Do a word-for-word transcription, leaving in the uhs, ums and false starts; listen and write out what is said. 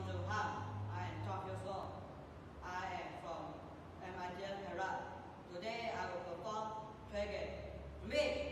Nom Jung Han. I am twelve years old. I am from M I T L Perak. Today I will perform Twege. Ready?